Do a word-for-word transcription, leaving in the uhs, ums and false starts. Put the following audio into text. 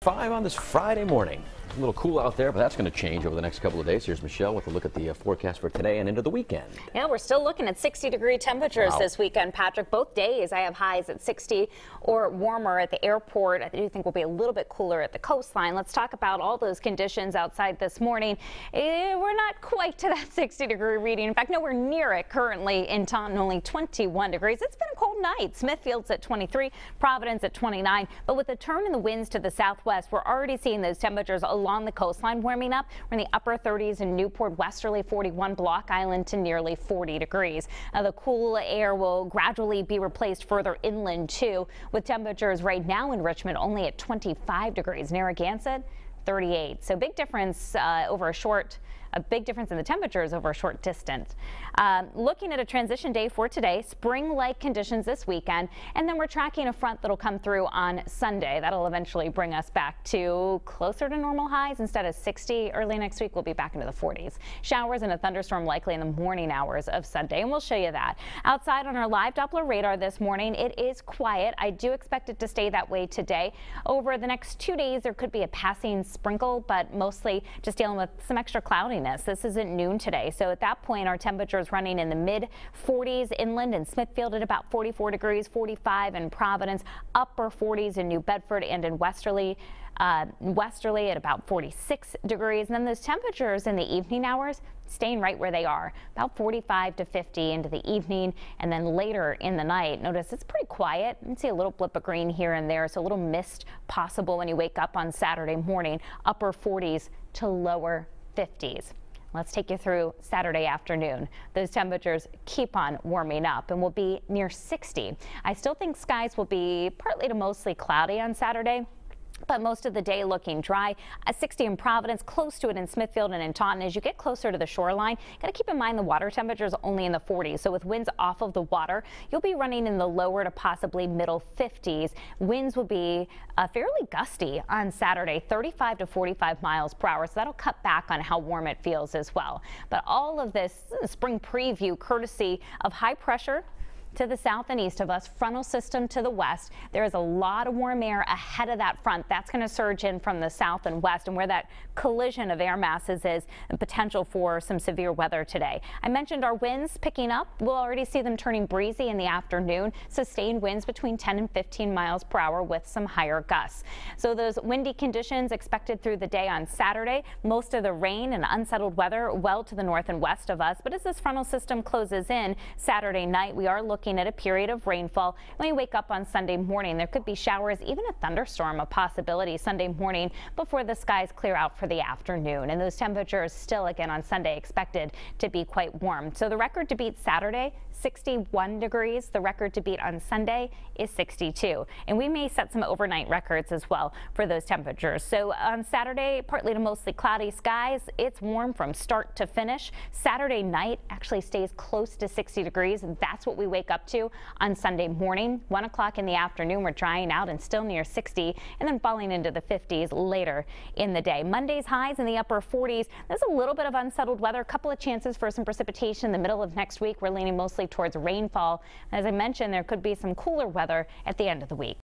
five on this Friday morning. A little cool out there, but that's going to change over the next couple of days. Here's Michelle with a look at the uh, forecast for today and into the weekend. Yeah, we're still looking at sixty degree temperatures Wow. this weekend, Patrick. Both days I have highs at sixty or warmer at the airport. I do think we'll be a little bit cooler at the coastline. Let's talk about all those conditions outside this morning. Eh, we're not quite to that sixty degree reading. In fact, nowhere near it currently in Taunton, only twenty-one degrees. It's been a cold night. Smithfield's at twenty-three, Providence at twenty-nine. But with the turn in the winds to the southwest, we're already seeing those temperatures along the coastline warming up. We're in the upper thirties in Newport, westerly forty-one, Block Island to nearly forty degrees. Now, the cool air will gradually be replaced further inland too, with temperatures right now in Richmond only at twenty-five degrees. Narragansett, thirty-eight. So big difference uh, over a short A big difference in the temperatures over a short distance. Um, looking at a transition day for today, spring-like conditions this weekend, and then we're tracking a front that'll come through on Sunday. That'll eventually bring us back to closer to normal highs. Instead of sixty early next week, we'll be back into the forties. Showers and a thunderstorm likely in the morning hours of Sunday, and we'll show you that. Outside on our live Doppler radar this morning, it is quiet. I do expect it to stay that way today. Over the next two days, there could be a passing sprinkle, but mostly just dealing with some extra cloudiness. This isn't noon today, so at that point our temperature is running in the mid forties inland and Smithfield at about forty-four degrees, forty-five in Providence, upper forties in New Bedford and in Westerly. Uh, westerly at about forty-six degrees, and then those temperatures in the evening hours staying right where they are, about forty-five to fifty into the evening, and then later in the night, notice it's pretty quiet. You can see a little blip of green here and there, so a little mist possible when you wake up on Saturday morning, upper forties to lower fifties. Let's take you through Saturday afternoon. Those temperatures keep on warming up and will be near sixty. I still think skies will be partly to mostly cloudy on Saturday, but most of the day looking dry. At sixty in Providence, close to it in Smithfield and in Taunton. As you get closer to the shoreline, got to keep in mind the water temperature is only in the forties. So with winds off of the water, you'll be running in the lower to possibly middle fifties. Winds will be uh, fairly gusty on Saturday, thirty-five to forty-five miles per hour. So that'll cut back on how warm it feels as well. But all of this spring preview courtesy of high pressure to the south and east of us, frontal system to the west. There is a lot of warm air ahead of that front. That's going to surge in from the south and west, and where that collision of air masses is, the potential for some severe weather today. I mentioned our winds picking up. We'll already see them turning breezy in the afternoon. Sustained winds between ten and fifteen miles per hour with some higher gusts. So those windy conditions expected through the day on Saturday. Most of the rain and unsettled weather well to the north and west of us. But as this frontal system closes in Saturday night, we are looking at a period of rainfall. When we wake up on Sunday morning, there could be showers, even a thunderstorm, a possibility Sunday morning before the skies clear out for the afternoon. And those temperatures still again on Sunday expected to be quite warm. So the record to beat Saturday, sixty-one degrees. The record to beat on Sunday is sixty-two. And we may set some overnight records as well for those temperatures. So on Saturday, partly to mostly cloudy skies. It's warm from start to finish. Saturday night actually stays close to sixty degrees, and that's what we wake up to on Sunday morning. One o'clock in the afternoon, we're drying out and still near sixty, and then falling into the fifties later in the day. Monday's highs in the upper forties. There's a little bit of unsettled weather, a couple of chances for some precipitation in the middle of next week. We're leaning mostly towards rainfall. As I mentioned, there could be some cooler weather at the end of the week.